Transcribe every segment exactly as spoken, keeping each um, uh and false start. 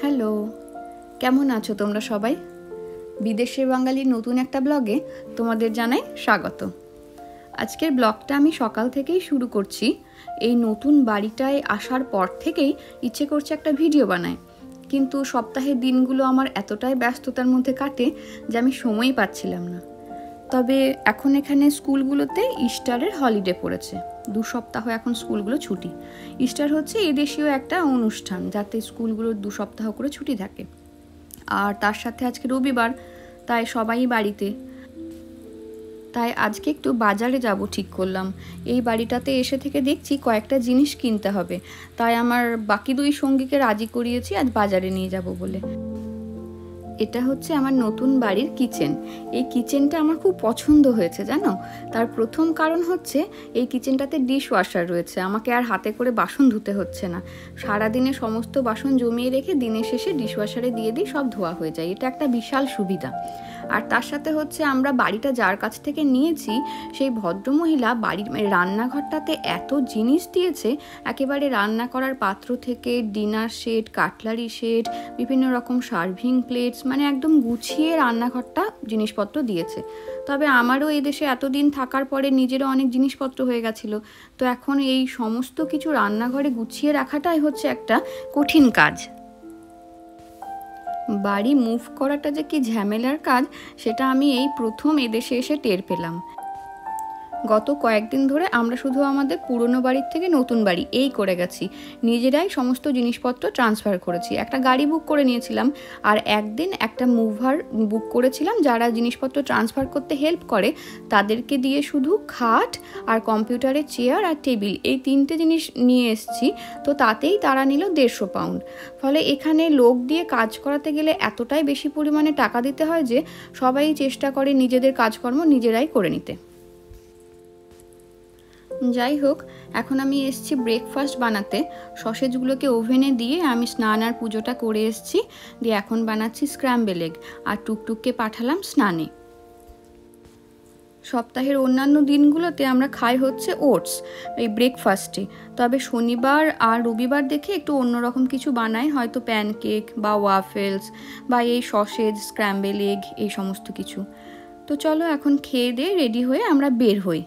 Hello, কেমন আছো তোমরা সবাই? বিদেশে বাঙালির নতুন একটা ব্লগে তোমাদের জানাই স্বাগত। আজকের ব্লগটা আমি সকাল থেকেই শুরু করছি। এই নতুন বাড়িটায় আসার পর থেকেই ইচ্ছে করছে একটা ভিডিও বানাই, কিন্তু সপ্তাহের দিনগুলো আমার এতটাই ব্যস্ততার মধ্যে কাটে যে আমি সময়ই পাচ্ছিলাম না। তবে এখন এখানে স্কুলগুলোতে ইস্টারের হলিডে পড়েছে, দু সপ্তাহ এখন স্কুলগুলো ছুটি। ইস্টার হচ্ছে এদেশীয় একটা অনুষ্ঠান যাতে স্কুলগুলোর দু সপ্তাহ করে ছুটি থাকে, আর তার সাথে আজকে রবিবার, তাই সবাই বাড়িতে। তাই আজকে একটু বাজারে যাব ঠিক করলাম। এই বাড়িটাতে এসে থেকে দেখছি কয়েকটা জিনিস কিনতে হবে, তাই আমার বাকি দুই সঙ্গীকে রাজি করিয়েছি আজ বাজারে নিয়ে যাব বলে। এটা হচ্ছে আমার নতুন বাড়ির কিচেন। এই কিচেনটা আমার খুব পছন্দ হয়েছে জানো। তার প্রথম কারণ হচ্ছে এই কিচেনটাতে ডিশ ওয়াশার রয়েছে, আমাকে আর হাতে করে বাসন ধুতে হচ্ছে না। সারাদিনে সমস্ত বাসন জমিয়ে রেখে দিনের শেষে ডিশ ওয়াশারে দিয়ে দিই, সব ধোয়া হয়ে যায়। এটা একটা বিশাল সুবিধা। আর তার সাথে হচ্ছে আমরা বাড়িটা যার কাছ থেকে নিয়েছি সেই ভদ্রমহিলা বাড়ির রান্নাঘরটাতে এত জিনিস দিয়েছে, একেবারে রান্না করার পাত্র থেকে ডিনার সেট, কাটলারি সেট, বিভিন্ন রকম সার্ভিং প্লেটস, মানে একদম গুছিয়ে রান্নাঘরটা জিনিসপত্র দিয়েছে। তবে আমারও এই দেশে এতদিন থাকার পরে নিজেরও অনেক জিনিসপত্র হয়ে গেছিলো, তো এখন এই সমস্ত কিছু রান্নাঘরে গুছিয়ে রাখাটাই হচ্ছে একটা কঠিন কাজ। বাড়ি মুভ করাটা যে কি ঝামেলার কাজ সেটা আমি এই প্রথম এদেশে এসে টের পেলাম। গত কয়েকদিন ধরে আমরা শুধু আমাদের পুরনো বাড়ির থেকে নতুন বাড়ি এই করে গেছি, নিজেরাই সমস্ত জিনিসপত্র ট্রান্সফার করেছি। একটা গাড়ি বুক করে নিয়েছিলাম, আর একদিন একটা মুভার বুক করেছিলাম যারা জিনিসপত্র ট্রান্সফার করতে হেল্প করে, তাদেরকে দিয়ে শুধু খাট আর কম্পিউটারের চেয়ার আর টেবিল এই তিনটে জিনিস নিয়ে এসেছি। তো তাতেই তারা নিল দেড়শো পাউন্ড। ফলে এখানে লোক দিয়ে কাজ করাতে গেলে এতটাই বেশি পরিমাণে টাকা দিতে হয় যে সবাই চেষ্টা করে নিজেদের কাজকর্ম নিজেরাই করে নিতে। যাই হোক, এখন আমি এসেছি ব্রেকফাস্ট বানাতে। সসেজগুলোকে ওভেনে দিয়ে আমি স্নান আর পুজোটা করে এসেছি, দিয়ে এখন বানাচ্ছি স্ক্র্যাম্বল এগ, আর টুকটুককে পাঠালাম স্নানে। সপ্তাহের অন্যান্য দিনগুলোতে আমরা খাই হচ্ছে ওটস এই ব্রেকফাস্টে, তবে শনিবার আর রবিবার দেখে একটু অন্যরকম কিছু বানাই, হয়তো প্যানকেক বা ওয়াফেলস বা এই সসেজ, স্ক্র্যাম্বল এগ, এই সমস্ত কিছু। তো চলো এখন খেয়ে দিয়ে রেডি হয়ে আমরা বের হই।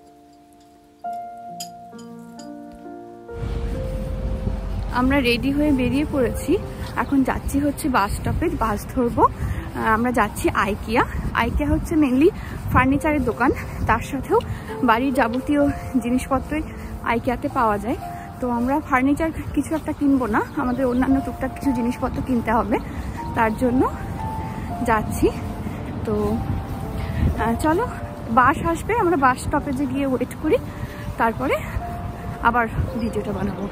আমরা রেডি হয়ে বেরিয়ে পড়েছি, এখন যাচ্ছি হচ্ছে বাস স্টপেজ, বাস ধরবো। আমরা যাচ্ছি আইকিয়া। আইকিয়া হচ্ছে মেনলি ফার্নিচারের দোকান, তার সাথেও বাড়ির যাবতীয় জিনিসপত্রই আইকিয়াতে পাওয়া যায়। তো আমরা ফার্নিচার কিছু একটা কিনবো না, আমাদের অন্যান্য টুকটাক কিছু জিনিসপত্র কিনতে হবে, তার জন্য যাচ্ছি। তো চলো, বাস আসবে, আমরা বাস স্টপেজে গিয়ে ওয়েট করি, তারপরে আবার ভিডিওটা বানাবো।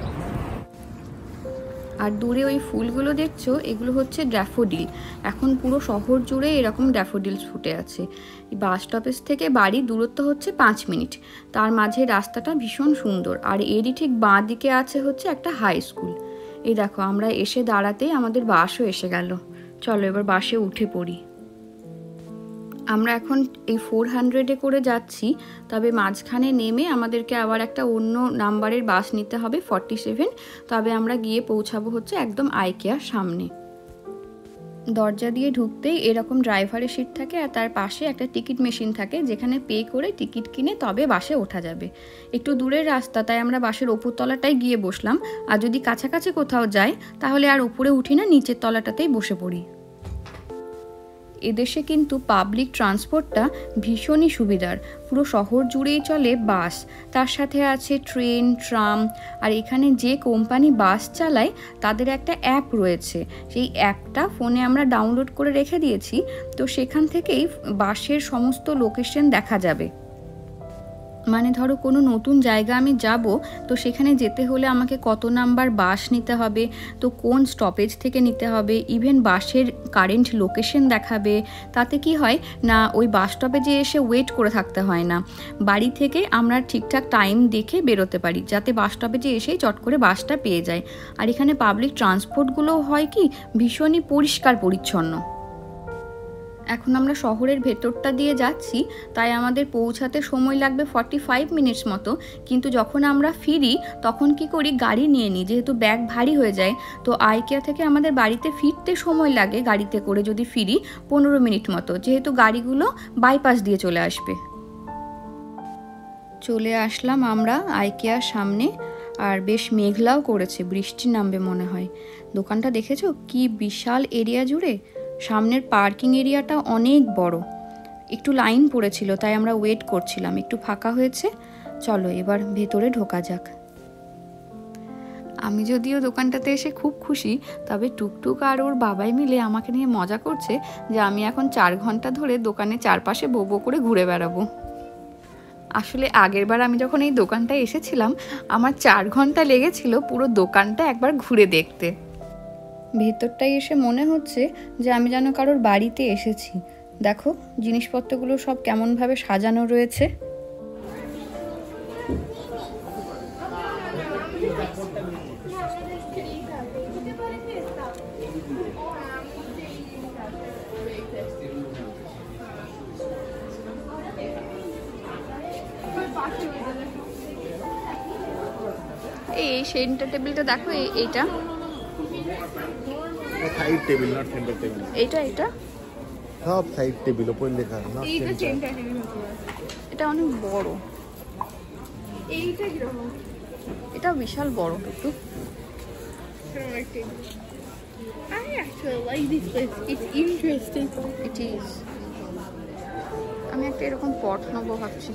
আর দূরে ওই ফুলগুলো দেখছো, এগুলো হচ্ছে ড্যাফোডিল। এখন পুরো শহর জুড়ে এরকম ড্যাফোডিলস ফুটে আছে। বাস স্টপেজ থেকে বাড়ির দূরত্ব হচ্ছে পাঁচ মিনিট, তার মাঝে রাস্তাটা ভীষণ সুন্দর। আর এরই ঠিক বাঁ দিকে আছে হচ্ছে একটা হাই স্কুল। এই দেখো, আমরা এসে দাঁড়াতেই আমাদের বাসও এসে গেল। চলো এবার বাসে উঠে পড়ি। আমরা এখন এই ফোর হান্ড্রেডে করে যাচ্ছি, তবে মাঝখানে নেমে আমাদেরকে আবার একটা অন্য নাম্বারের বাস নিতে হবে, ফর্টি সেভেন। তবে আমরা গিয়ে পৌঁছাবো হচ্ছে একদম আইকিয়ার সামনে। দরজা দিয়ে ঢুকতেই এরকম ড্রাইভারের সিট থাকে, আর তার পাশে একটা টিকিট মেশিন থাকে যেখানে পে করে টিকিট কিনে তবে বাসে ওঠা যাবে। একটু দূরের রাস্তা, তাই আমরা বাসের ওপর তলাটাই গিয়ে বসলাম। আর যদি কাছাকাছি কোথাও যাই তাহলে আর উপরে উঠি না, নিচের তলাটাতেই বসে পড়ি। এদেশে কিন্তু পাবলিক ট্রান্সপোর্টটা ভীষণই সুবিধার। পুরো শহর জুড়েই চলে বাস, তার সাথে আছে ট্রেন, ট্রাম। আর এখানে যে কোম্পানি বাস চালায় তাদের একটা অ্যাপ রয়েছে, সেই অ্যাপটা ফোনে আমরা ডাউনলোড করে রেখে দিয়েছি। তো সেখান থেকেই বাসের সমস্ত লোকেশন দেখা যাবে। মানে ধরো কোনো নতুন জায়গা আমি যাব, তো সেখানে যেতে হলে আমাকে কত নাম্বার বাস নিতে হবে, তো কোন স্টপেজ থেকে নিতে হবে, ইভেন বাসের কারেন্ট লোকেশন দেখাবে। তাতে কি হয় না, ওই বাস স্টপেজে এসে ওয়েট করে থাকতে হয় না, বাড়ি থেকে আমরা ঠিকঠাক টাইম দেখে বেরোতে পারি, যাতে বাস স্টপেজে এসেই চট করে বাসটা পেয়ে যায়। আর এখানে পাবলিক ট্রান্সপোর্টগুলো হয় কি ভীষণই পরিষ্কার পরিচ্ছন্ন। এখন আমরা শহরের ভেতরটা দিয়ে যাচ্ছি, তাই আমাদের পৌঁছাতে সময় লাগবে ফর্টি ফাইভ মিনিটস মতো। কিন্তু যখন আমরা ফিরি তখন কি করি, গাড়ি নিয়ে নিই, যেহেতু ব্যাগ ভারী হয়ে যায়। তো আইকিয়া থেকে আমাদের বাড়িতে ফিরতে সময় লাগে গাড়িতে করে যদি ফিরি পনেরো মিনিট মতো, যেহেতু গাড়িগুলো বাইপাস দিয়ে চলে আসবে। চলে আসলাম আমরা আইকিয়ার সামনে, আর বেশ মেঘলাও করেছে, বৃষ্টি নামবে মনে হয়। দোকানটা দেখেছো কি বিশাল এরিয়া জুড়ে, সামনের পার্কিং এরিয়াটা অনেক বড়। একটু লাইন পড়েছিল তাই আমরা ওয়েট করছিলাম, একটু ফাঁকা হয়েছে। চলো এবার ভেতরে ঢোকা যাক। আমি যদিও দোকানটাতে এসে খুব খুশি, তবে টুকটুক আর ওর বাবাই মিলে আমাকে নিয়ে মজা করছে যে আমি এখন চার ঘন্টা ধরে দোকানে চারপাশে বো বো করে ঘুরে বেড়াবো। আসলে আগের বার আমি যখন এই দোকানটায় এসেছিলাম আমার চার ঘন্টা লেগেছিল পুরো দোকানটা একবার ঘুরে দেখতে। ভেতরটায় এসে মনে হচ্ছে যে আমি যেন কারোর বাড়িতে এসেছি। দেখো জিনিসপত্রগুলো সব কেমনভাবে সাজানো রয়েছে। এই সেন্টার টেবিলটা দেখো, এইটা side table, not centre table. এইটা এটা সব সাইড টেবিল, উপরে লেখা না সেন্টার। এটা অনেক বড়। এইটা কি রকম? এটা বিশাল বড় একটু। I actually like this place. It's interesting. It is. আমি একটা এরকম পট নেবো ভাবছি।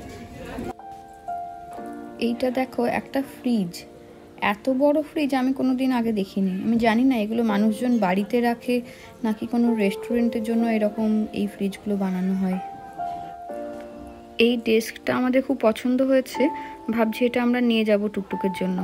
এইটা দেখো একটা ফ্রিজ, এত বড় ফ্রিজ আমি কোনোদিন আগে দেখিনি। আমি জানি না এগুলো মানুষজন বাড়িতে রাখে নাকি কোনো রেস্টুরেন্টের জন্য এরকম এই ফ্রিজগুলো বানানো হয়। এই ডেস্কটা আমাদের খুব পছন্দ হয়েছে, ভাবছি এটা আমরা নিয়ে যাব টুকটুকের জন্য।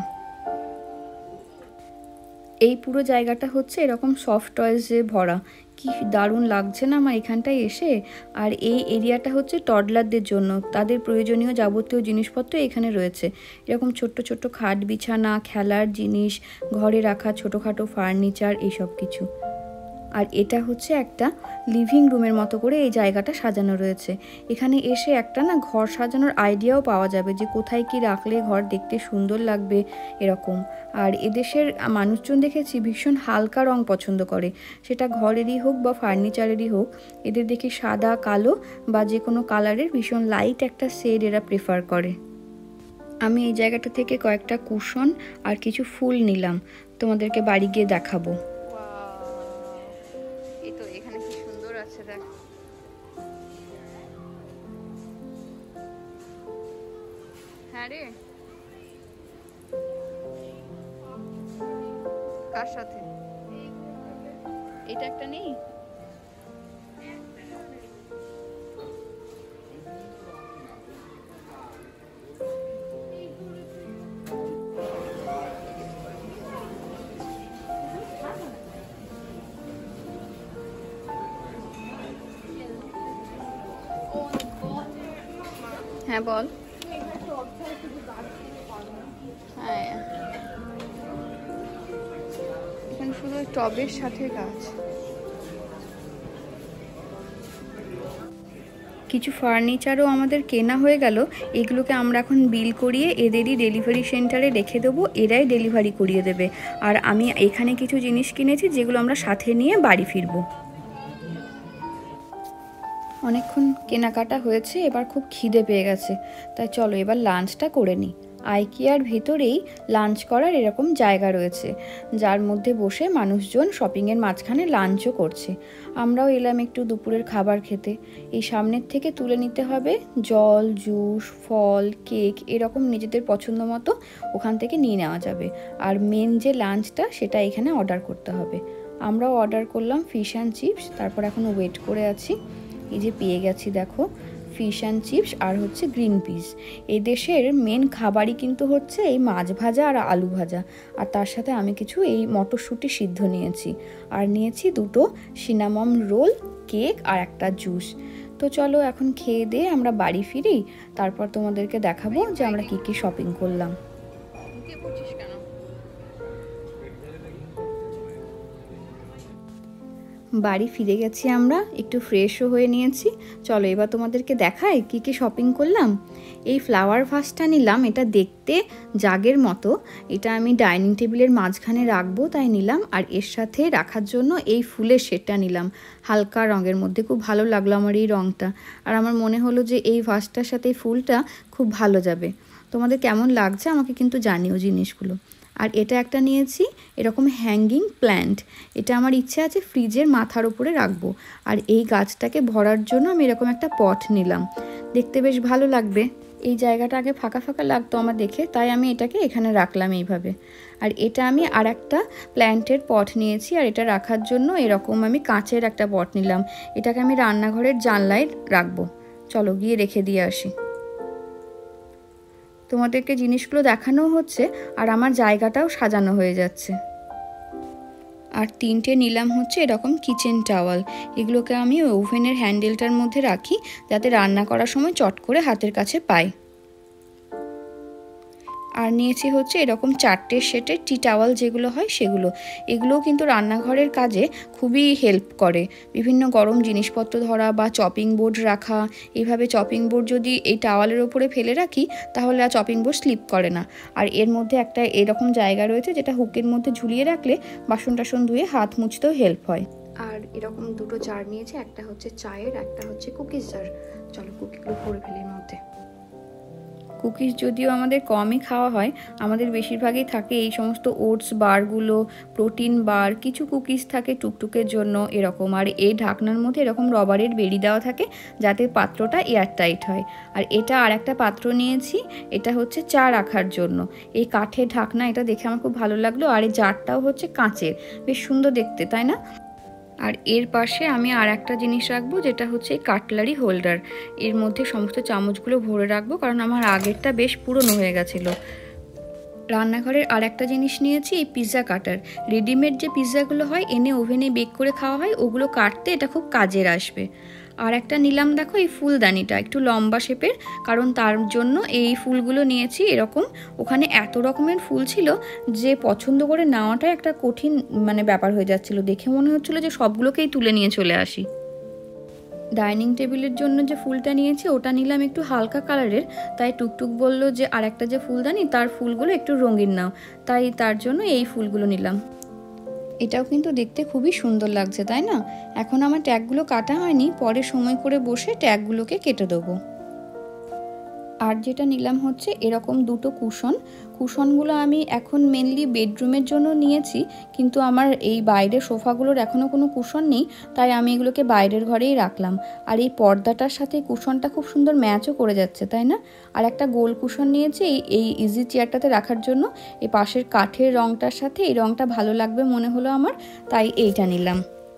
এই পুরো জায়গাটা হচ্ছে এরকম সফট টয়েসে ভরা, কি দারুণ লাগছে না আমার এখানটায় এসে। আর এই এরিয়াটা হচ্ছে টডলারদের জন্য, তাদের প্রয়োজনীয় যাবতীয় জিনিসপত্র এখানে রয়েছে। এরকম ছোট্ট ছোট্ট খাট বিছানা, খেলার জিনিস, ঘরে রাখা ছোটোখাটো ফার্নিচার, এইসব কিছু। আর এটা হচ্ছে একটা লিভিং রুমের মতো করে এই জায়গাটা সাজানো রয়েছে। এখানে এসে একটা না ঘর সাজানোর আইডিয়াও পাওয়া যাবে যে কোথায় কি রাখলে ঘর দেখতে সুন্দর লাগবে এরকম। আর এদেশের মানুষজন দেখেছি ভীষণ হালকা রং পছন্দ করে, সেটা ঘরেরই হোক বা ফার্নিচারেরই হোক। এদের দেখি সাদা, কালো বা যে কোনো কালারের ভীষণ লাইট একটা শেড এরা প্রেফার করে। আমি এই জায়গাটা থেকে কয়েকটা কুশন আর কিছু ফুল নিলাম, তোমাদেরকে বাড়ি গিয়ে দেখাবো। হ্যাঁ রে, কার সাথে? এটা একটা নেই? হ্যাঁ বল। হ্যাঁ এখানে শুধু টবের সাথে গাছ। কিছু ফার্নিচারও আমাদের কেনা হয়ে গেল, এগুলোকে আমরা এখন বিল করিয়ে এদেরই ডেলিভারি সেন্টারে রেখে দেবো, এরাই ডেলিভারি করিয়ে দেবে। আর আমি এখানে কিছু জিনিস কিনেছি যেগুলো আমরা সাথে নিয়ে বাড়ি ফিরবো। অনেকক্ষণ কেনাকাটা হয়েছে, এবার খুব খিদে পেয়ে গেছে, তাই চলো এবার লাঞ্চটা করে নিই। আইকিয়ার ভেতরেই লাঞ্চ করার এরকম জায়গা রয়েছে, যার মধ্যে বসে মানুষজন শপিংয়ের মাঝখানে লাঞ্চও করছে। আমরাও এলাম একটু দুপুরের খাবার খেতে। এই সামনের থেকে তুলে নিতে হবে জল, জুস, ফল, কেক, এরকম নিজেদের পছন্দ মতো ওখান থেকে নিয়ে নেওয়া যাবে। আর মেন যে লাঞ্চটা সেটা এখানে অর্ডার করতে হবে। আমরাও অর্ডার করলাম ফিশ অ্যান্ড চিপস, তারপর এখন ওয়েট করে আছি। এই যে পেয়ে গেছি দেখো ফিশ অ্যান্ড চিপস আর হচ্ছে গ্রিন পিস। এই দেশের মেন খাবারই কিন্তু হচ্ছে এই মাছ ভাজা আর আলু ভাজা, আর তার সাথে আমি কিছু এই মটরশুঁটি সিদ্ধ নিয়েছি, আর নিয়েছি দুটো সিনামন রোল, কেক আর একটা জুস। তো চলো এখন খেয়ে দিয়ে আমরা বাড়ি ফিরি, তারপর তোমাদেরকে দেখাবো যে আমরা কী কী শপিং করলাম। বাড়ি ফিরে গেছি আমরা, একটু ফ্রেশও হয়ে নিয়েছি। চলো এবার তোমাদেরকে দেখাই কি কি শপিং করলাম। এই ফ্লাওয়ার ভাসটা নিলাম, এটা দেখতে জাগের মতো, এটা আমি ডাইনিং টেবিলের মাঝখানে রাখবো তাই নিলাম। আর এর সাথে রাখার জন্য এই ফুলের সেটটা নিলাম, হালকা রঙের মধ্যে, খুব ভালো লাগলো আমার এই রঙটা। আর আমার মনে হলো যে এই ভাসটার সাথে এই ফুলটা খুব ভালো যাবে। তোমাদের কেমন লাগছে আমাকে কিন্তু জানিও জিনিসগুলো। আর এটা একটা নিয়েছি এরকম হ্যাঙ্গিং প্ল্যান্ট, এটা আমার ইচ্ছে আছে ফ্রিজের মাথার উপরে রাখবো। আর এই গাছটাকে ভরার জন্য আমি এরকম একটা পট নিলাম, দেখতে বেশ ভালো লাগবে। এই জায়গাটা আগে ফাঁকা ফাঁকা লাগতো আমার দেখে, তাই আমি এটাকে এখানে রাখলাম এইভাবে। আর এটা আমি আর একটা প্ল্যান্টের পট নিয়েছি, আর এটা রাখার জন্য এরকম আমি কাঁচের একটা পট নিলাম, এটাকে আমি রান্নাঘরের জানলায় রাখবো। চলো গিয়ে রেখে দিয়ে আসি। তোমাদেরকে জিনিসগুলো দেখানো হচ্ছে আর আমার জায়গাটাও সাজানো হয়ে যাচ্ছে। আর তিনটে নিলাম হচ্ছে এরকম কিচেন টাওয়াল, এগুলোকে আমি ওভেনের হ্যান্ডেলটার মধ্যে রাখি যাতে রান্না করার সময় চট করে হাতের কাছে পাই। আর নিয়েছি হচ্ছে এরকম চারটে সেটের টি টাওয়াল যেগুলো হয় সেগুলো, এগুলোও কিন্তু রান্নাঘরের কাজে খুবই হেল্প করে, বিভিন্ন গরম জিনিসপত্র ধরা বা চপিং বোর্ড রাখা। এইভাবে চপিং বোর্ড যদি এই টাওয়ালের ওপরে ফেলে রাখি তাহলে আর চপিং বোর্ড স্লিপ করে না। আর এর মধ্যে একটা এরকম জায়গা রয়েছে যেটা হুকের মধ্যে ঝুলিয়ে রাখলে বাসন টাসন ধুয়ে হাত মুছতেও হেল্প হয়। আর এরকম দুটো জার নিয়েছে, একটা হচ্ছে চায়ের, একটা হচ্ছে কুকিজ জার। চলো কুকিগুলো ভরে ফেলি এর মধ্যে। কুকিজ যদিও আমাদের কমই খাওয়া হয়, আমাদের বেশিরভাগই থাকে এই সমস্ত ওটস বারগুলো, প্রোটিন বার, কিছু কুকিজ থাকে টুকটুকের জন্য এরকম। আর এই ঢাকনার মধ্যে এরকম রবারের বেড়ি দেওয়া থাকে যাতে পাত্রটা এয়ারটাইট হয়। আর এটা আর একটা পাত্র নিয়েছি, এটা হচ্ছে চা রাখার জন্য, এই কাঠের ঢাকনা, এটা দেখে আমার খুব ভালো লাগলো। আর এই জারটাও হচ্ছে কাঁচের, বেশ সুন্দর দেখতে, তাই না? আর এর পাশে আমি আর একটা জিনিস রাখবো যেটা হচ্ছে কাটলারি হোল্ডার, এর মধ্যে সমস্ত চামচগুলো ভরে রাখবো কারণ আমার আগেরটা বেশ পুরনো হয়ে গেছিলো। রান্নাঘরের আর একটা জিনিস নিয়েছি এই পিৎজা কাটার, রেডিমেড যে পিৎজাগুলো হয় এনে ওভেনে বেক করে খাওয়া হয় ওগুলো কাটতে এটা খুব কাজের আসবে। আর একটা নিলাম দেখো এই ফুলদানিটা, একটু লম্বা শেপের, কারণ তার জন্য এই ফুলগুলো নিয়েছি এরকম। ওখানে এত রকমের ফুল ছিল যে পছন্দ করে নেওয়াটাই একটা কঠিন মানে ব্যাপার হয়ে যাচ্ছিল, দেখে মনে হচ্ছিল যে সবগুলোকেই তুলে নিয়ে চলে আসি। ডাইনিং টেবিলের জন্য যে ফুলটা নিয়েছি ওটা নিলাম একটু হালকা কালারের, তাই টুকটুক বলল যে আর একটা যে ফুলদানি তার ফুলগুলো একটু রঙিন নাও, তাই তার জন্য এই ফুলগুলো নিলাম। এটাও কিন্তু দেখতে খুবই সুন্দর লাগছে, তাই না? এখন আমার ট্যাগগুলো কাটা হয়নি, পরে সময় করে বসে ট্যাগগুলোকে কেটে দেবো। আর যেটা নিলাম হচ্ছে এরকম দুটো কুশন, কুশনগুলো আমি এখন মেনলি বেডরুমের জন্য নিয়েছি, কিন্তু আমার এই বাইরের সোফাগুলোর এখনও কোনো কুশন নেই, তাই আমি এগুলোকে বাইরের ঘরেই রাখলাম। আর এই পর্দাটার সাথে কুশনটা খুব সুন্দর ম্যাচও করে যাচ্ছে, তাই না? আর একটা গোল কুশন নিয়েছি এই এই ইজি চেয়ারটাতে রাখার জন্য, এই পাশের কাঠের রঙটার সাথে এই রঙটা ভালো লাগবে মনে হলো আমার, তাই এইটা নিলাম।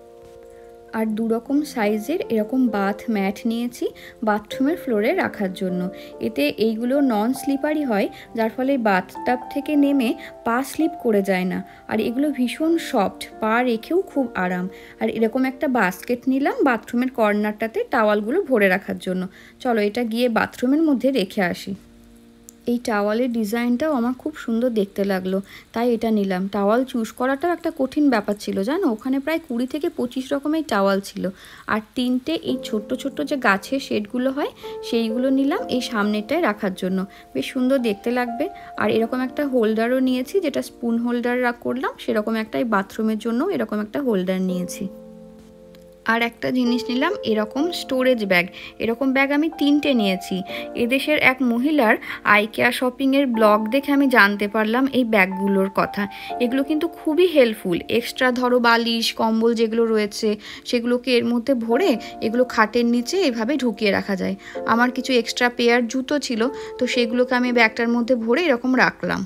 আর দু রকম সাইজের এরকম বাথ ম্যাট নিয়েছি বাথরুমের ফ্লোরে রাখার জন্য, এতে এইগুলো নন স্লিপারি হয় যার ফলে বাথটাব থেকে নেমে পা স্লিপ করে যায় না। আর এগুলো ভীষণ সফট, পা রেখেও খুব আরাম। আর এরকম একটা বাস্কেট নিলাম বাথরুমের কর্নারটাতে টাওয়ালগুলো ভরে রাখার জন্য। চলো এটা গিয়ে বাথরুমের মধ্যে রেখে আসি। এই টাওয়ালের ডিজাইনটাও আমার খুব সুন্দর দেখতে লাগলো, তাই এটা নিলাম। টাওয়াল চুজ করাটাও একটা কঠিন ব্যাপার ছিল জানো, ওখানে প্রায় কুড়ি থেকে পঁচিশ রকমের টাওয়াল ছিল। আর তিনটে এই ছোট্ট ছোট্ট যে গাছের শেডগুলো হয় সেইগুলো নিলাম এই সামনেটায় রাখার জন্য, বেশ সুন্দর দেখতে লাগবে। আর এরকম একটা হোল্ডারও নিয়েছি যেটা স্পুন হোল্ডার করলাম, সেরকম একটা এই বাথরুমের জন্য এরকম একটা হোল্ডার নিয়েছি। আর একটা জিনিস নিলাম এরকম স্টোরেজ ব্যাগ, এরকম ব্যাগ আমি তিনটে নিয়েছি। এদেশের এক মহিলার আইকেয়া শপিংয়ের ব্লগ দেখে আমি জানতে পারলাম এই ব্যাগগুলোর কথা। এগুলো কিন্তু খুবই হেল্পফুল, এক্সট্রা ধরো বালিশ কম্বল যেগুলো রয়েছে সেগুলোকে এর মধ্যে ভরে এগুলো খাটের নিচে এভাবে ঢুকিয়ে রাখা যায়। আমার কিছু এক্সট্রা পেয়ার জুতো ছিল, তো সেগুলোকে আমি ব্যাগটার মধ্যে ভরে এরকম রাখলাম।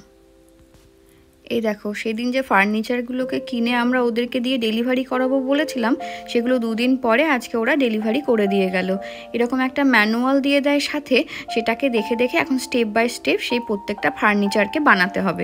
এই দেখো সেদিন যে ফার্নিচারগুলোকে কিনে আমরা ওদেরকে দিয়ে ডেলিভারি করাবো বলেছিলাম, সেগুলো দুদিন পরে আজকে ওরা ডেলিভারি করে দিয়ে গেল। এরকম একটা ম্যানুয়াল দিয়ে দেয় সাথে, সেটাকে দেখে দেখে এখন স্টেপ বাই স্টেপ সেই প্রত্যেকটা ফার্নিচারকে বানাতে হবে।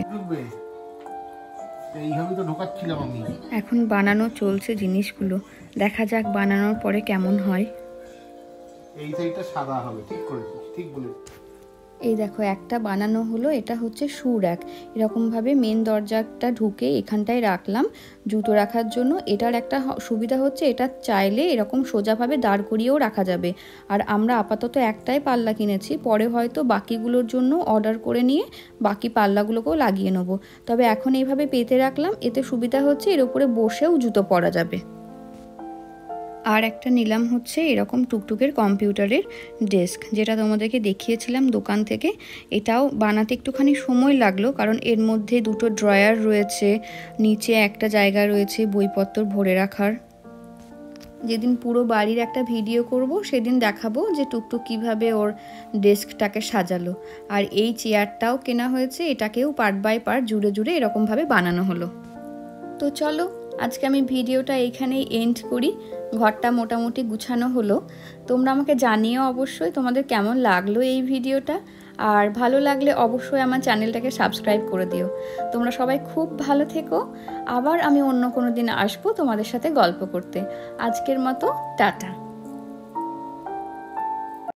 এখন বানানো চলছে জিনিসগুলো, দেখা যাক বানানোর পরে কেমন হয়। এই সাইডটা সাদা হবে, ঠিক করেছিস, ঠিক বলেছিস। এই দেখো একটা বানানো হলো, এটা হচ্ছে শু র্যাক। এরকমভাবে মেন দরজাটা ঢুকে এখানটায় রাখলাম জুতো রাখার জন্য। এটার একটা সুবিধা হচ্ছে এটা চাইলে এরকম সোজাভাবে দাঁড় করিয়েও রাখা যাবে। আর আমরা আপাতত একটাই পাল্লা কিনেছি, পরে হয়তো বাকিগুলোর জন্য অর্ডার করে নিয়ে বাকি পাল্লাগুলোকেও লাগিয়ে নেব। তবে এখন এইভাবে পেতে রাখলাম, এতে সুবিধা হচ্ছে এর উপরে বসেও জুতো পরা যাবে। আর একটা নিলাম হচ্ছে এরকম টুকটুকের কম্পিউটারের ডেস্ক, যেটা তোমাদেরকে দেখিয়েছিলাম দোকান থেকে। এটাও বানাতে একটুখানি সময় লাগলো, কারণ এর মধ্যে দুটো ড্রয়ার রয়েছে, নিচে একটা জায়গা রয়েছে বইপত্র ভরে রাখার। যেদিন পুরো বাড়ির একটা ভিডিও করব সেদিন দেখাবো যে টুকটুক কিভাবে ওর ডেস্কটাকে সাজালো। আর এই চেয়ারটাও কেনা হয়েছে, এটাকেও পার্ট বাই পার্ট জুড়ে জুড়ে এরকমভাবে বানানো হলো। তো চলো আজকে আমি ভিডিওটা এইখানেই এন্ড করি। ঘরটা মোটামুটি গুছানো হলো। তোমরা আমাকে জানিও অবশ্যই তোমাদের কেমন লাগলো এই ভিডিওটা। আর ভালো লাগলে অবশ্যই আমার চ্যানেলটাকে সাবস্ক্রাইব করে দিও। তোমরা সবাই খুব ভালো থেকো। আবার আমি অন্য কোনো দিন আসবো তোমাদের সাথে গল্প করতে। আজকের মতো টাটা।